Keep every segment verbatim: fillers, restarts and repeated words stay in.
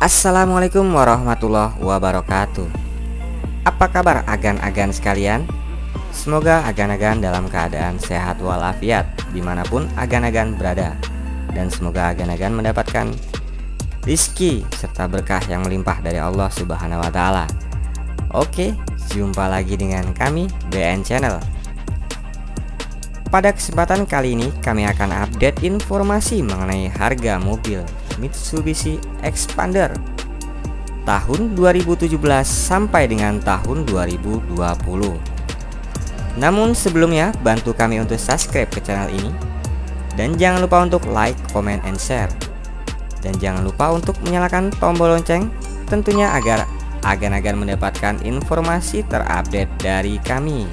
Assalamualaikum warahmatullahi wabarakatuh. Apa kabar agan-agan sekalian? Semoga agan-agan dalam keadaan sehat walafiat dimanapun agan-agan berada. Dan semoga agan-agan mendapatkan rizki serta berkah yang melimpah dari Allah Subhanahu wa Ta'ala. Oke, jumpa lagi dengan kami B N Channel. Pada kesempatan kali ini kami akan update informasi mengenai harga mobil Mitsubishi Expander tahun dua ribu tujuh belas sampai dengan tahun dua ribu dua puluh. Namun sebelumnya bantu kami untuk subscribe ke channel ini, dan jangan lupa untuk like, comment, and share. Dan jangan lupa untuk menyalakan tombol lonceng tentunya agar agan-agan mendapatkan informasi terupdate dari kami.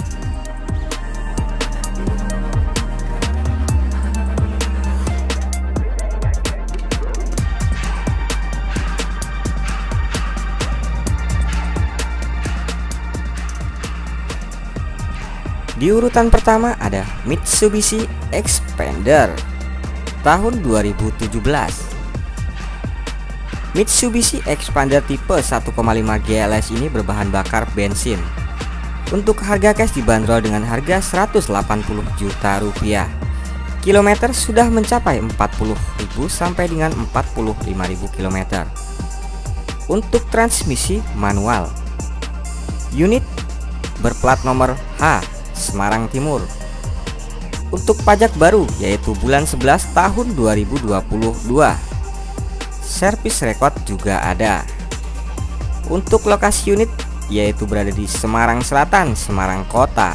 Di urutan pertama ada Mitsubishi Expander tahun dua ribu tujuh belas. Mitsubishi Expander tipe satu koma lima G L S ini berbahan bakar bensin. Untuk harga cash dibanderol dengan harga seratus delapan puluh juta rupiah. Kilometer sudah mencapai empat puluh ribu sampai dengan empat puluh lima ribu kilometer. Untuk transmisi manual. Unit berplat nomor H Semarang Timur. Untuk pajak baru yaitu bulan sebelas tahun dua ribu dua puluh dua. Servis rekod juga ada. Untuk lokasi unit yaitu berada di Semarang Selatan, Semarang Kota.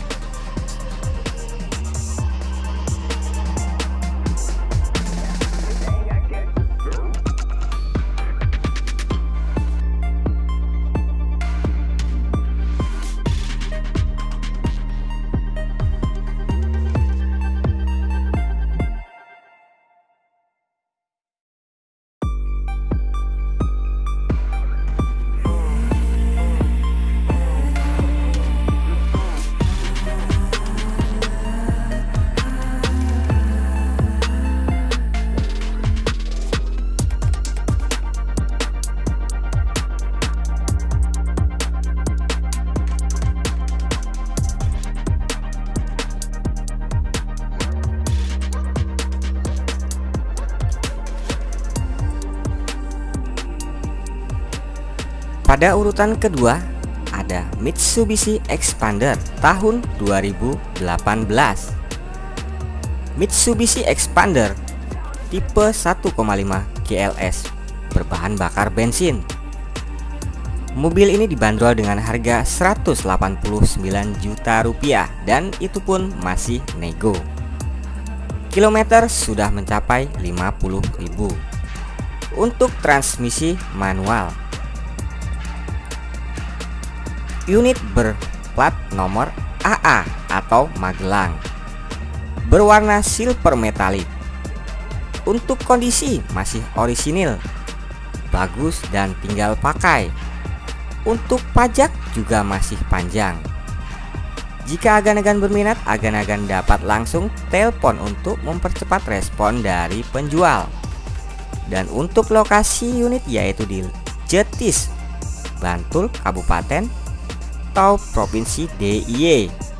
Pada urutan kedua ada Mitsubishi Expander tahun dua ribu delapan belas. Mitsubishi Expander tipe satu koma lima G L S berbahan bakar bensin. Mobil ini dibanderol dengan harga seratus delapan puluh sembilan juta rupiah dan itu pun masih nego. Kilometer sudah mencapai lima puluh ribu. Untuk transmisi manual. Unit berplat nomor A A atau Magelang, berwarna silver metalik. Untuk kondisi masih orisinil, bagus dan tinggal pakai. Untuk pajak juga masih panjang. Jika agan-agan berminat, agan-agan dapat langsung telepon untuk mempercepat respon dari penjual. Dan untuk lokasi unit yaitu di Jetis, Bantul, Kabupaten atau Provinsi D I Y.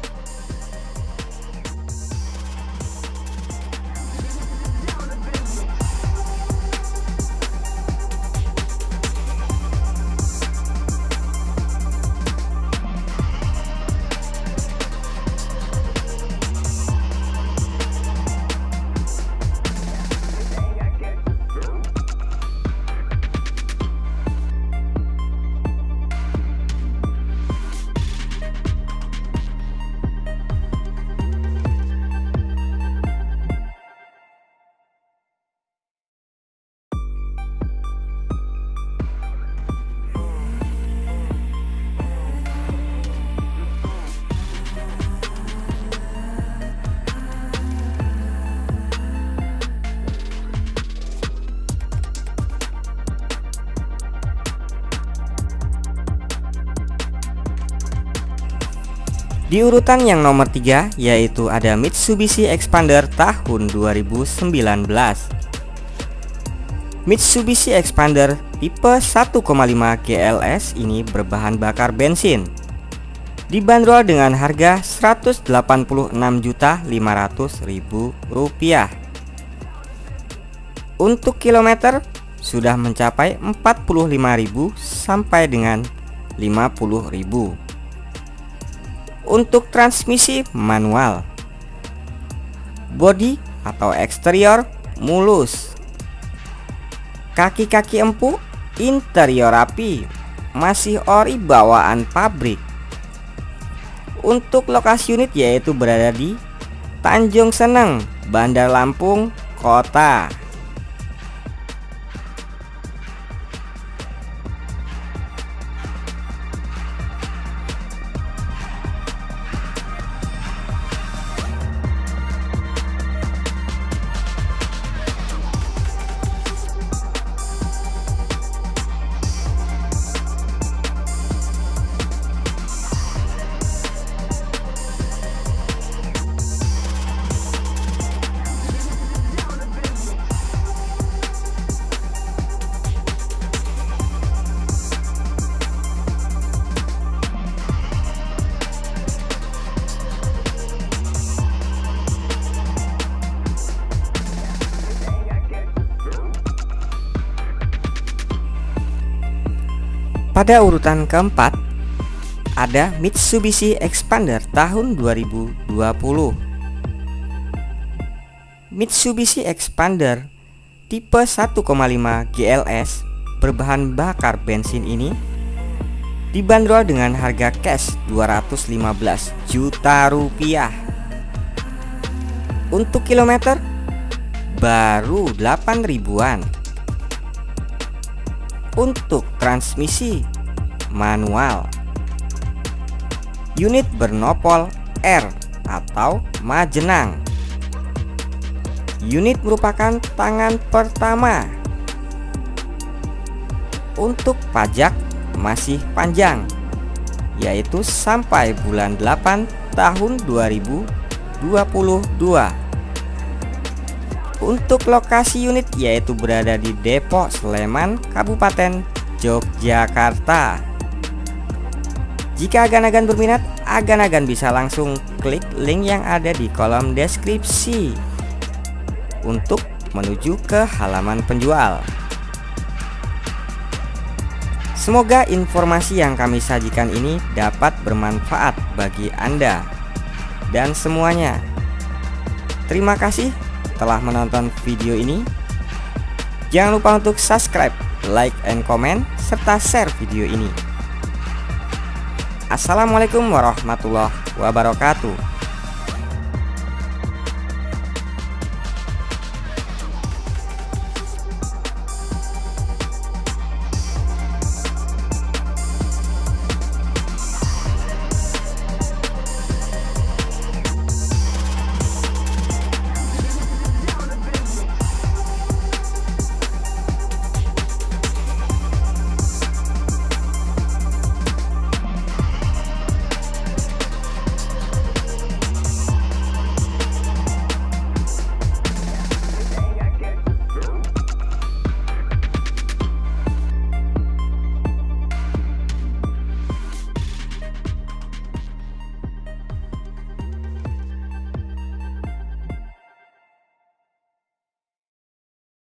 Di urutan yang nomor tiga yaitu ada Mitsubishi Expander tahun dua ribu sembilan belas. Mitsubishi Expander tipe satu koma lima G L S ini berbahan bakar bensin, dibanderol dengan harga seratus delapan puluh enam juta lima ratus ribu rupiah. Untuk kilometer sudah mencapai empat puluh lima ribu sampai dengan lima puluh ribu. Untuk transmisi manual, bodi atau eksterior mulus, kaki-kaki empuk, interior rapi, masih ori bawaan pabrik. Untuk lokasi unit yaitu berada di Tanjung Seneng, Bandar Lampung Kota. Pada urutan keempat ada Mitsubishi Expander tahun dua ribu dua puluh. Mitsubishi Expander tipe satu koma lima G L S berbahan bakar bensin ini dibanderol dengan harga cash dua ratus lima belas juta rupiah. Untuk kilometer baru delapan ribuan. Untuk transmisi manual, unit bernopol R atau Majenang. Unit merupakan tangan pertama. Untuk pajak masih panjang, yaitu sampai bulan delapan tahun dua ribu dua puluh dua. Untuk lokasi unit yaitu berada di Depok, Sleman, Kabupaten Yogyakarta. Jika agan-agan berminat, agan-agan bisa langsung klik link yang ada di kolom deskripsi untuk menuju ke halaman penjual. Semoga informasi yang kami sajikan ini dapat bermanfaat bagi Anda dan semuanya. Terima kasih telah menonton video ini. Jangan lupa untuk subscribe, like, and comment, serta share video ini. Assalamualaikum warahmatullahi wabarakatuh.